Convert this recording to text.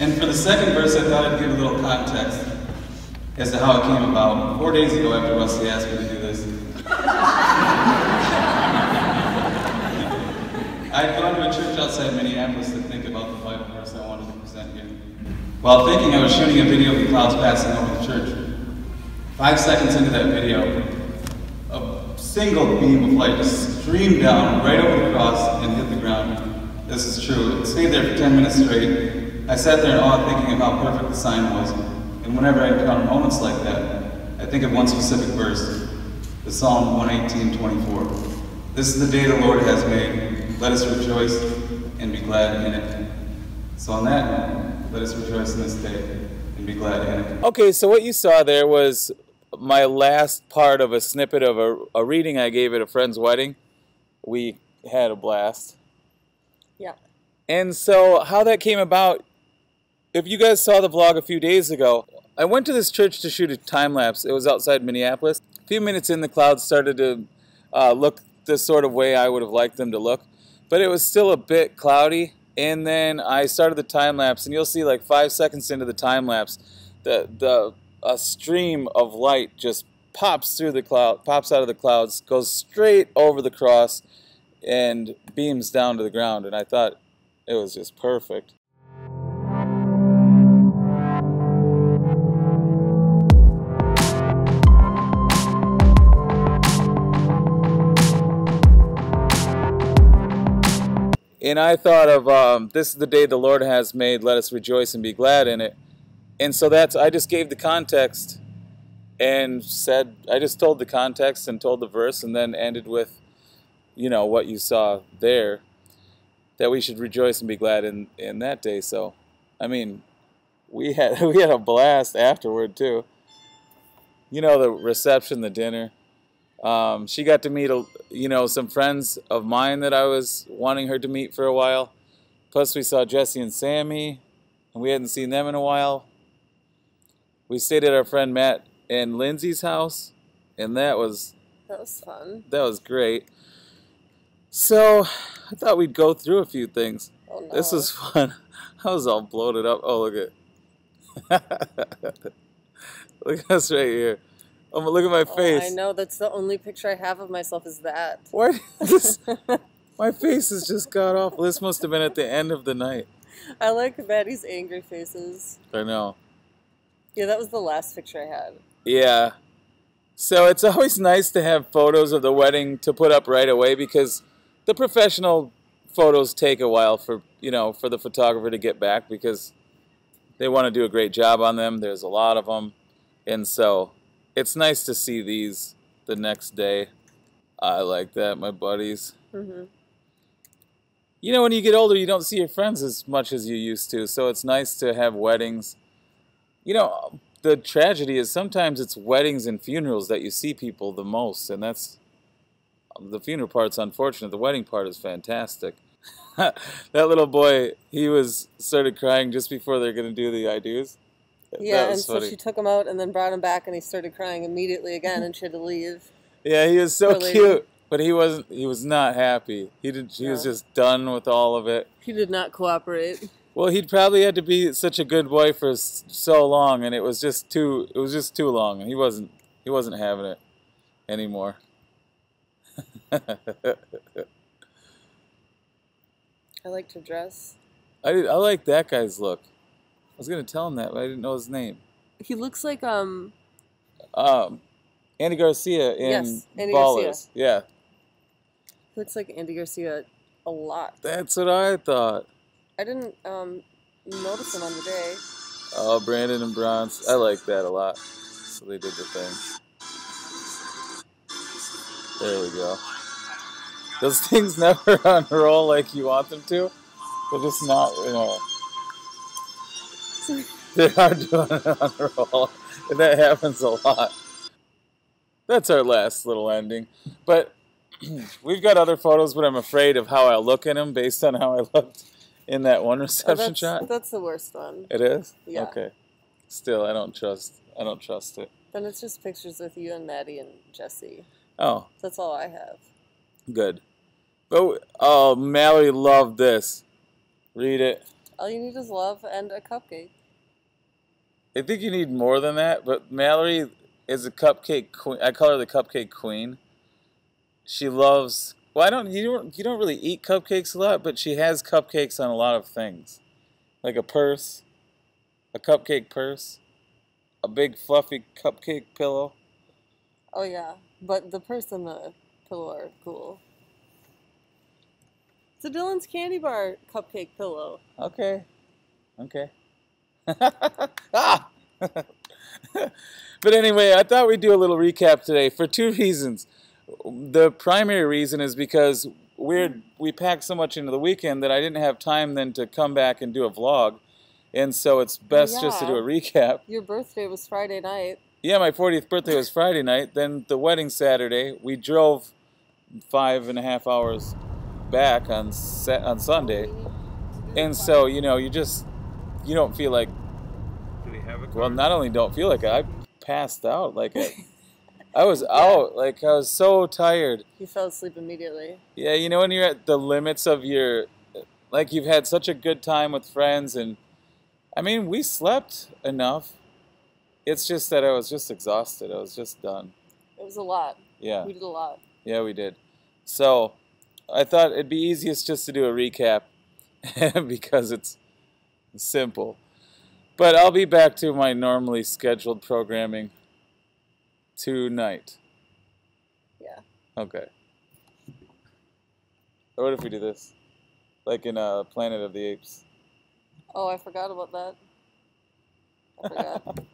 And for the second verse, I thought I'd give a little context as to how it came about. 4 days ago, after Rusty asked me to do this, I'd gone to a church outside Minneapolis to think about the Bible verse I wanted to present here. While thinking, I was shooting a video of the clouds passing over the church. 5 seconds into that video, a single beam of light just streamed down right over the cross and hit the ground. This is true. It stayed there for 10 minutes straight. I sat there in awe thinking of how perfect the sign was. And whenever I encounter moments like that, I think of one specific verse, the Psalm 118:24. This is the day the Lord has made. Let us rejoice and be glad in it. So on that note, let us rejoice in this day and be glad in it. Okay, so what you saw there was my last part of a snippet of a reading I gave at a friend's wedding. We had a blast. Yeah. And so how that came about, if you guys saw the vlog a few days ago, I went to this church to shoot a time-lapse. It was outside Minneapolis. A few minutes in, the clouds started to look the sort of way I would have liked them to look. But it was still a bit cloudy. And then I started the time-lapse, and you'll see like 5 seconds into the time-lapse, a stream of light just pops through the cloud, pops out of the clouds, goes straight over the cross, and beams down to the ground. And I thought it was just perfect. And I thought of, this is the day the Lord has made, let us rejoice and be glad in it. And so I just gave the context and said, I just told the context and told the verse and then ended with, you know, what you saw there, that we should rejoice and be glad in that day. So, I mean, we had a blast afterward too. You know, the reception, the dinner. She got to meet, you know, some friends of mine that I was wanting her to meet for a while. Plus we saw Jesse and Sammy, and we hadn't seen them in a while. We stayed at our friend Matt and Lindsay's house, and that was fun. That was great. So I thought we'd go through a few things. Oh, no. This was fun. I was all bloated up. Oh, look at look at us right here. Oh, look at my face. I know, that's the only picture I have of myself is that. What? My face has just got off. This must have been at the end of the night. I like Maddie's angry faces. I know. Yeah, that was the last picture I had. Yeah. So it's always nice to have photos of the wedding to put up right away because the professional photos take a while for, you know, for the photographer to get back because they want to do a great job on them. There's a lot of them. And so it's nice to see these the next day. I like that, my buddies. Mm-hmm. You know, when you get older, you don't see your friends as much as you used to, so it's nice to have weddings. You know, the tragedy is sometimes it's weddings and funerals that you see people the most, and that's, the funeral part's unfortunate. The wedding part is fantastic. That little boy, he started crying just before they're going to do the I do's. Yeah, and so she took him out and then brought him back, and he started crying immediately again, and she had to leave. Yeah, he was so cute, but he was not happy. He was just done with all of it. He did not cooperate. Well, he'd probably had to be such a good boy for so long, and it was just too long, and he wasn't having it anymore. I like to dress. I like that guy's look. I was gonna tell him that, but I didn't know his name. He looks like Andy Garcia in yes, Andy Ballers. Garcia. Yeah. He looks like Andy Garcia a lot. That's what I thought. I didn't notice him on the day. Oh, Brandon and Bronze. I like that a lot. So they did the thing. There we go. Those things never unroll like you want them to. They're just not, you know. They are doing it on a roll, and that happens a lot. That's our last little ending. But we've got other photos, but I'm afraid of how I look in them based on how I looked in that one reception shot. That's the worst one. It is? Yeah. Okay. Still, I don't trust it. Then it's just pictures with you and Maddie and Jesse. Oh. That's all I have. Good. Oh, Mallory loved this. Read it. All you need is love and a cupcake. I think you need more than that, but Mallory is a cupcake queen. I call her the cupcake queen. She loves. Well, you don't really eat cupcakes a lot, but she has cupcakes on a lot of things, like a purse, a cupcake purse, a big fluffy cupcake pillow. Oh yeah, but the purse and the pillow are cool. It's a Dylan's Candy Bar cupcake pillow. Okay. Ah! But anyway, I thought we'd do a little recap today for two reasons. The primary reason is because we packed so much into the weekend that I didn't have time then to come back and do a vlog. And so it's best just to do a recap. Your birthday was Friday night. Yeah, my 40th birthday was Friday night. Then the wedding Saturday. We drove 5.5 hours back on Sunday. And so, you know, you don't feel like... Do we have a car? Well, not only don't feel like it, I passed out. Like I was out. Like I was so tired. You fell asleep immediately. Yeah, you know when you're at the limits of your... Like you've had such a good time with friends and... I mean, we slept enough. It's just that I was just exhausted. I was just done. It was a lot. Yeah. We did a lot. Yeah, we did. So, I thought it'd be easiest just to do a recap because it's simple. But I'll be back to my normally scheduled programming tonight. Yeah. Okay. Or what if we do this? Like in Planet of the Apes. Oh, I forgot about that. I forgot.